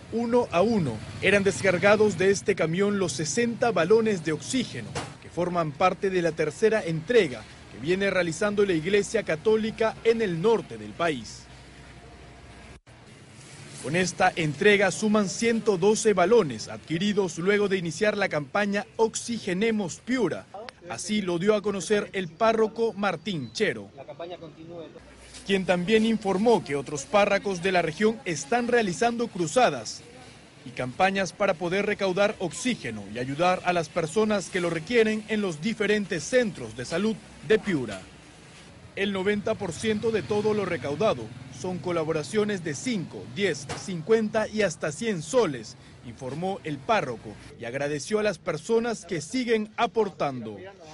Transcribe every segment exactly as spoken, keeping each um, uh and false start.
Uno a uno eran descargados de este camión los sesenta balones de oxígeno que forman parte de la tercera entrega que viene realizando la Iglesia Católica en el norte del país. Con esta entrega suman ciento doce balones adquiridos luego de iniciar la campaña Oxigenemos Piura. Así lo dio a conocer el párroco Martín Chero, quien también informó que otros párrocos de la región están realizando cruzadas y campañas para poder recaudar oxígeno y ayudar a las personas que lo requieren en los diferentes centros de salud de Piura. El noventa por ciento de todo lo recaudado son colaboraciones de cinco, diez, cincuenta y hasta cien soles, informó el párroco y agradeció a las personas que siguen aportando.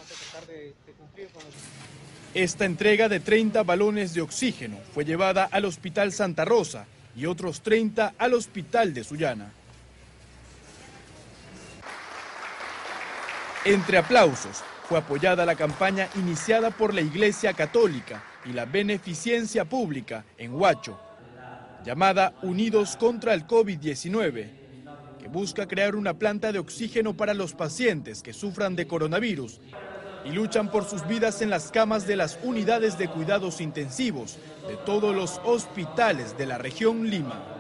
Esta entrega de treinta balones de oxígeno fue llevada al Hospital Santa Rosa y otros treinta al Hospital de Sullana. Entre aplausos, fue apoyada la campaña iniciada por la Iglesia Católica y la Beneficencia Pública en Huacho, llamada Unidos contra el COVID diecinueve, que busca crear una planta de oxígeno para los pacientes que sufran de coronavirus y luchan por sus vidas en las camas de las unidades de cuidados intensivos de todos los hospitales de la región Lima.